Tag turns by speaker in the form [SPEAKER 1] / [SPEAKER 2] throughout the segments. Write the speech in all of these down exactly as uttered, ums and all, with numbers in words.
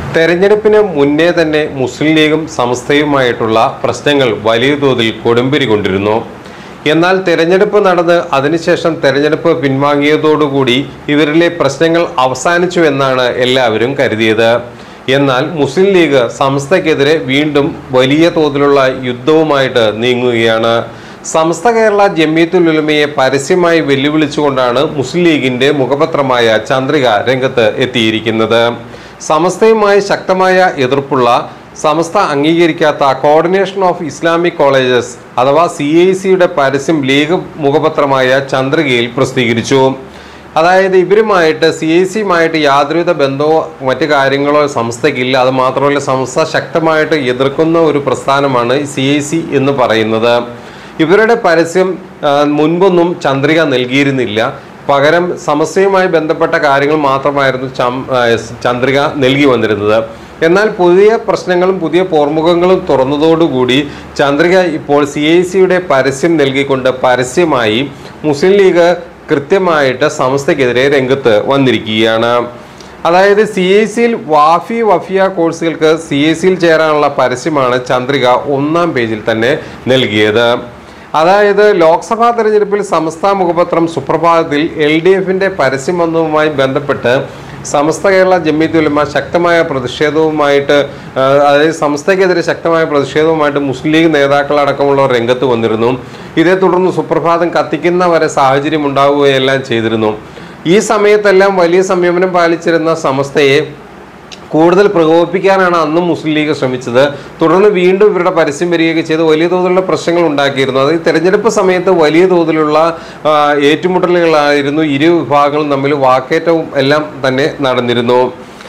[SPEAKER 1] തെരഞ്ഞെടുപ്പിന് മുന്നേ തന്നെ മുസ്ലിം ലീഗും സമസ്തയുമായിട്ടുള്ള പ്രശ്നങ്ങൾ വലിയ തോതിൽ കൊടുമ്പിരി കൊണ്ടിരുന്നു. എന്നാൽ തെരഞ്ഞെടുപ്പ് നടന്ന് അതിനുശേഷം തെരഞ്ഞെടുപ്പ് പിൻവാങ്ങിയതോടുകൂടി ഇവരിലെ പ്രശ്നങ്ങൾ അവസാനിച്ചു എന്നാണ് എല്ലാവരും കരുതിയത്. എന്നാൽ മുസ്ലിം ലീഗ് സമസ്തയ്ക്കെതിരെ വീണ്ടും വലിയ തോതിലുള്ള യുദ്ധവുമായിട്ട് നീങ്ങുകയാണ്. സമസ്ത കേരള ജംഇയ്യത്തുൽ ഉലമയെ പരസ്യമായി വെല്ലുവിളിച്ചുകൊണ്ടാണ് മുസ്ലിം ലീഗിന്റെ മുഖപത്രമായ ചന്ദ്രിക രംഗത്ത് എത്തിയിരിക്കുന്നത്. സമസ്തയുമായി ശക്തമായ എതിർപ്പുള്ള സമസ്ത അംഗീകരിക്കാത്ത കോർഡിനേഷൻ ഓഫ് ഇസ്ലാമിക് കോളേജസ് അഥവാ സി ഐ സിയുടെ പരസ്യം ലീഗ് മുഖപത്രമായ ചന്ദ്രികയിൽ പ്രസിദ്ധീകരിച്ചു. അതായത് ഇവരുമായിട്ട് സി ഐ സിയുമായിട്ട് യാതൊരുവിധ ബന്ധമോ മറ്റു കാര്യങ്ങളോ സംസ്ഥയ്ക്കില്ല. അത് മാത്രമല്ല സംസ്ഥ ശക്തമായിട്ട് എതിർക്കുന്ന ഒരു പ്രസ്ഥാനമാണ് സി ഐ സി എന്ന് പറയുന്നത്. ഇവരുടെ പരസ്യം മുൻപൊന്നും ചന്ദ്രിക നൽകിയിരുന്നില്ല. പകരം സമസ്യയുമായി ബന്ധപ്പെട്ട കാര്യങ്ങൾ മാത്രമായിരുന്നു ചന്ദ്രിക നൽകി വന്നിരുന്നത്. എന്നാൽ പുതിയ പ്രശ്നങ്ങളും പുതിയ പോർമുഖങ്ങളും തുറന്നതോടുകൂടി ചന്ദ്രിക ഇപ്പോൾ സി ഐ സിയുടെ പരസ്യം നൽകിക്കൊണ്ട് പരസ്യമായി മുസ്ലിം ലീഗ് കൃത്യമായിട്ട് സമസ്തയ്ക്കെതിരെ രംഗത്ത് വന്നിരിക്കുകയാണ്. അതായത് സി ഐ സിയിൽ വാഫി വഫിയ കോഴ്സുകൾക്ക് സി ഐ സിയിൽ ചേരാനുള്ള പരസ്യമാണ് ചന്ദ്രിക ഒന്നാം പേജിൽ തന്നെ നൽകിയത്. അതായത് ലോക്സഭാ തെരഞ്ഞെടുപ്പിൽ സമസ്ത മുഖപത്രം സുപ്രഭാതത്തിൽ എൽ ഡി എഫിന്റെ പരസ്യം വന്നതുമായി ബന്ധപ്പെട്ട് സമസ്ത കേരള ജംഇയ്യത്തുൽ ഉലമ ശക്തമായ പ്രതിഷേധവുമായിട്ട് അതായത് സമസ്തയ്ക്കെതിരെ ശക്തമായ പ്രതിഷേധവുമായിട്ട് മുസ്ലിം ലീഗ് നേതാക്കളടക്കമുള്ളവർ രംഗത്ത് വന്നിരുന്നു. ഇതേ തുടർന്ന് സുപ്രഭാതം കത്തിക്കുന്ന വരെ സാഹചര്യം ഉണ്ടാവുകയെല്ലാം ചെയ്തിരുന്നു. ഈ സമയത്തെല്ലാം വലിയ സംയമനം പാലിച്ചിരുന്ന സമസ്തയെ കൂടുതൽ പ്രകോപിപ്പിക്കാനാണ് അന്നും മുസ്ലിം ലീഗ് ശ്രമിച്ചത്. തുടർന്ന് വീണ്ടും ഇവരുടെ പരസ്യം വരികയൊക്കെ ചെയ്ത് വലിയ തോതിലുള്ള പ്രശ്നങ്ങൾ ഉണ്ടാക്കിയിരുന്നു. അത് തെരഞ്ഞെടുപ്പ് സമയത്ത് വലിയ തോതിലുള്ള ഏറ്റുമുട്ടലുകളായിരുന്നു. ഇരു വിഭാഗങ്ങളും തമ്മിൽ വാക്കേറ്റവും എല്ലാം തന്നെ നടന്നിരുന്നു.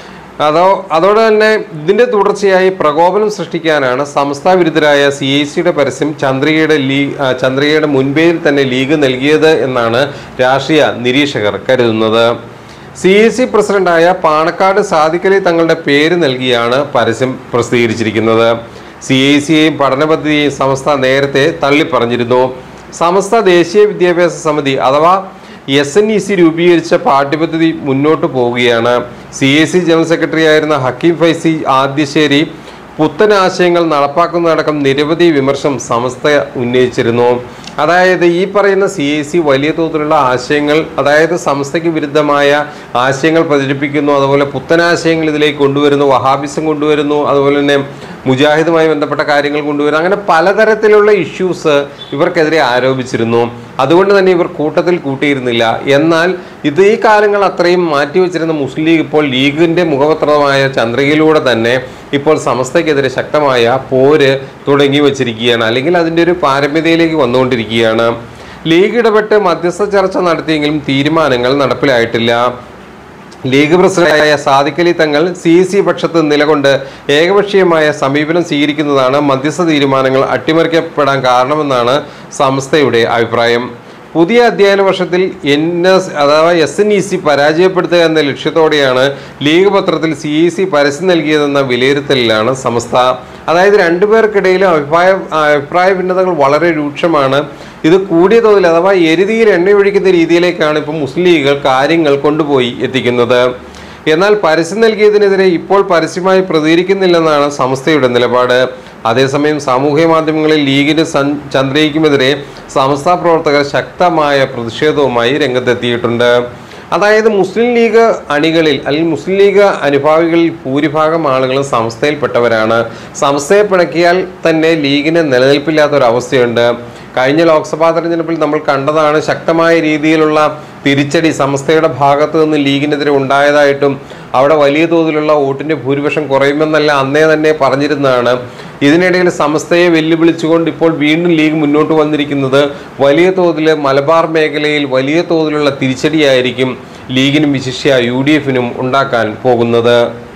[SPEAKER 1] അതോ അതോടെ തന്നെ ഇതിൻ്റെ തുടർച്ചയായി പ്രകോപനം സൃഷ്ടിക്കാനാണ് സമസ്ത വിരുദ്ധരായ സി ഐ സിയുടെ പരസ്യം ചന്ദ്രികയുടെ ലീഗ് ചന്ദ്രികയുടെ മുൻപേയിൽ തന്നെ ലീഗ് നൽകിയത് എന്നാണ് രാഷ്ട്രീയ നിരീക്ഷകർ കരുതുന്നത്. സി ഐ സി പ്രസിഡന്റായ പാണക്കാട് സാദിഖ് അലി തങ്ങളുടെ പേര് നൽകിയാണ് പരസ്യം പ്രസിദ്ധീകരിച്ചിരിക്കുന്നത്. സി ഐ സിയെയും പഠന പദ്ധതിയെയും സമസ്ത നേരത്തെ തള്ളിപ്പറഞ്ഞിരുന്നു. സമസ്ത ദേശീയ വിദ്യാഭ്യാസ സമിതി അഥവാ എസ് എൻ ഇ സി രൂപീകരിച്ച പാഠ്യപദ്ധതി മുന്നോട്ട് പോവുകയാണ്. C I C general secretary ആയിരുന്ന ഹക്കീം ഫൈസി ആദ്യശ്ശേരി പുത്തൻ ആശയങ്ങൾ നടപ്പാക്കുന്നതടക്കം നിരവധി വിമർശനം സമസ്ത ഉന്നയിച്ചിരുന്നു. അതായത് ഈ പറയുന്ന സി ഐ സി വലിയ തോതിലുള്ള ആശയങ്ങൾ അതായത് സമസ്തയ്ക്ക് വിരുദ്ധമായ ആശയങ്ങൾ പ്രചരിപ്പിക്കുന്നു. അതുപോലെ പുത്തനാശയങ്ങൾ ഇതിലേക്ക് കൊണ്ടുവരുന്നു, വഹാബിസം കൊണ്ടുവരുന്നു, അതുപോലെ തന്നെ മുജാഹിദുമായി ബന്ധപ്പെട്ട കാര്യങ്ങൾ കൊണ്ടുവരുന്നു. അങ്ങനെ പലതരത്തിലുള്ള ഇഷ്യൂസ് ഇവർക്കെതിരെ ആരോപിച്ചിരുന്നു. അതുകൊണ്ട് തന്നെ ഇവർ കൂട്ടത്തിൽ കൂട്ടിയിരുന്നില്ല. എന്നാൽ ഇത് ഈ കാലങ്ങൾ അത്രയും മാറ്റിവെച്ചിരുന്ന മുസ്ലിം ലീഗ് ഇപ്പോൾ ലീഗിൻ്റെ മുഖപത്രമായ ചന്ദ്രികയിലൂടെ തന്നെ ഇപ്പോൾ സമസ്തയ്ക്കെതിരെ ശക്തമായ പോര് തുടങ്ങി വച്ചിരിക്കുകയാണ്. അല്ലെങ്കിൽ അതിൻ്റെ ഒരു പാരമ്യതയിലേക്ക് വന്നുകൊണ്ടിരിക്കുകയാണ്. ലീഗ് ഇടപെട്ട് മധ്യസ്ഥ ചർച്ച നടത്തിയെങ്കിലും തീരുമാനങ്ങൾ നടപ്പിലായിട്ടില്ല. ലീഗ് പ്രസിഡന്റായ സാദിഖ് അലി തങ്ങൾ സി സി പക്ഷത്ത് നിലകൊണ്ട് ഏകപക്ഷീയമായ സമീപനം സ്വീകരിക്കുന്നതാണ് മധ്യസ്ഥ തീരുമാനങ്ങൾ അട്ടിമറിക്കപ്പെടാൻ കാരണമെന്നാണ് സംസ്ഥയുടെ അഭിപ്രായം. പുതിയ അധ്യയന വർഷത്തിൽ എൻ എസ് അഥവാ എസ് എൻ ഇ സി പരാജയപ്പെടുത്തുക എന്ന ലക്ഷ്യത്തോടെയാണ് ലീഗ് പത്രത്തിൽ സി ഇ സി പരസ്യം നൽകിയതെന്ന വിലയിരുത്തലിലാണ് സമസ്ത. അതായത് രണ്ടുപേർക്കിടയിലും അഭിപ്രായ അഭിപ്രായ ഭിന്നതകൾ വളരെ രൂക്ഷമാണ്. ഇത് കൂടിയ തോതിൽ അഥവാ എരുതിയിൽ എണ്ണയൊഴിക്കുന്ന രീതിയിലേക്കാണ് ഇപ്പോൾ മുസ്ലിം ലീഗുകൾ കാര്യങ്ങൾ കൊണ്ടുപോയി എത്തിക്കുന്നത്. എന്നാൽ പരസ്യം നൽകിയതിനെതിരെ ഇപ്പോൾ പരസ്യമായി പ്രതികരിക്കുന്നില്ലെന്നാണ് സമസ്തയുടെ നിലപാട്. അതേസമയം സാമൂഹ്യ മാധ്യമങ്ങളിൽ ലീഗിന് ചന്ദ്രികയ്ക്കുമെതിരെ സമസ്ത പ്രവർത്തകർ ശക്തമായ പ്രതിഷേധവുമായി രംഗത്തെത്തിയിട്ടുണ്ട്. അതായത് മുസ്ലിം ലീഗ് അണികളിൽ അല്ലെങ്കിൽ മുസ്ലിം ലീഗ് അനുഭാവികളിൽ ഭൂരിഭാഗം ആളുകളും സമസ്തയിൽപ്പെട്ടവരാണ്. സമസ്തയെ പിണക്കിയാൽ തന്നെ ലീഗിന് നിലനിൽപ്പില്ലാത്തൊരവസ്ഥയുണ്ട്. കഴിഞ്ഞ ലോക്സഭാ തെരഞ്ഞെടുപ്പിൽ നമ്മൾ കണ്ടതാണ് ശക്തമായ രീതിയിലുള്ള തിരിച്ചടി സമസ്തയുടെ ഭാഗത്തു നിന്ന് ലീഗിനെതിരെ ഉണ്ടായതായിട്ടും അവിടെ വലിയ തോതിലുള്ള വോട്ടിൻ്റെ ഭൂരിപക്ഷം കുറയുമെന്നല്ല അന്നേ തന്നെ പറഞ്ഞിരുന്നതാണ്. ഇതിനിടയിൽ സമസ്തയെ വെല്ലുവിളിച്ചുകൊണ്ട് ഇപ്പോൾ വീണ്ടും ലീഗ് മുന്നോട്ട് വന്നിരിക്കുന്നത് വലിയ തോതിൽ മലബാർ മേഖലയിൽ വലിയ തോതിലുള്ള തിരിച്ചടിയായിരിക്കും ലീഗിനും വിശിഷ്യ യു ഡി എഫിനും ഉണ്ടാക്കാൻ പോകുന്നത്.